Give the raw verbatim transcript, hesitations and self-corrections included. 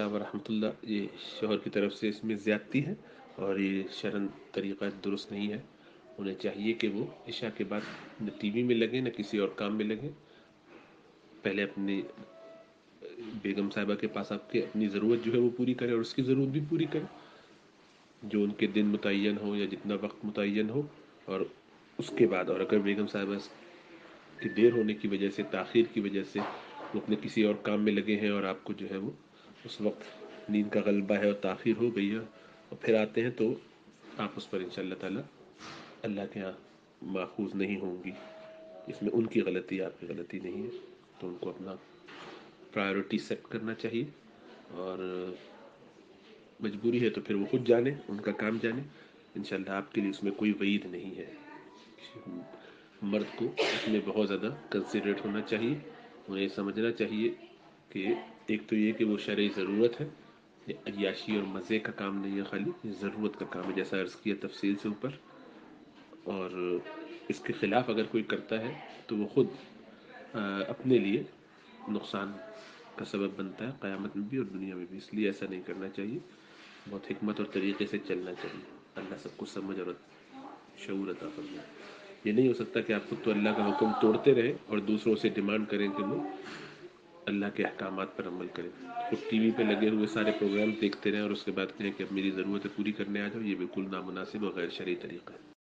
السلام ورحمۃ اللہ، یہ شوہر کی طرف سے اس میں زیادتی ہے اور یہ شرعن طریقہ درست نہیں ہے. انہیں چاہیے کہ وہ عشاء کے بعد نہ ٹی وی میں لگیں نہ کسی اور کام میں لگیں. پہلے اپنی بیگم صاحبہ کے پاس آپ کے اپنی ضرورت جو ہے وہ پوری کریں اور اس کی ضرورت بھی پوری کریں جو ان کے دن متعین ہو یا جتنا وقت متعین ہو. اور اس کے بعد، اور اگر بیگم صاحبہ کی دیر ہونے کی وجہ سے، تاخیر کی وجہ سے وہ اپنے کسی اور کام میں لگے ہیں اور آپ کو جو ہے وہ اس وقت نیند کا غلبہ ہے اور تاخیر ہو گئی ہے اور پھر آتے ہیں، تو آپ اس پر انشاء اللہ تعالیٰ اللہ کے ہاں ماخوذ نہیں ہوں گی. اس میں ان کی غلطی، آپ کی غلطی نہیں ہے. تو ان کو اپنا پرائیورٹی سیٹ کرنا چاہیے اور مجبوری ہے تو پھر وہ خود جانے، ان کا کام جانے. انشاءاللہ آپ کے لیے اس میں کوئی وعید نہیں ہے. مرد کو اس میں بہت زیادہ کنسیڈریٹ ہونا چاہیے. انہیں سمجھنا چاہیے کہ ایک تو یہ کہ وہ شرعی ضرورت ہے، یہ عیاشی اور مزے کا کام نہیں ہے، خالی یہ ضرورت کا کام ہے جیسا عرض کیا تفصیل سے اوپر. اور اس کے خلاف اگر کوئی کرتا ہے تو وہ خود اپنے لیے نقصان کا سبب بنتا ہے، قیامت میں بھی اور دنیا میں بھی. اس لیے ایسا نہیں کرنا چاہیے، بہت حکمت اور طریقے سے چلنا چاہیے. اللہ سب کو سمجھ اور شعور عطا فرمائے. یہ نہیں ہو سکتا کہ آپ خود تو اللہ کا حکم توڑتے رہیں اور دوسروں سے ڈیمانڈ کریں کہ وہ اللہ کے احکامات پر عمل کریں. خود ٹی وی پہ لگے ہوئے سارے پروگرام دیکھتے رہیں اور اس کے بعد کہیں کہ اب میری ضرورتیں پوری کرنے آ جاؤ. یہ بالکل نامناسب اور غیر شرعی طریقہ ہے.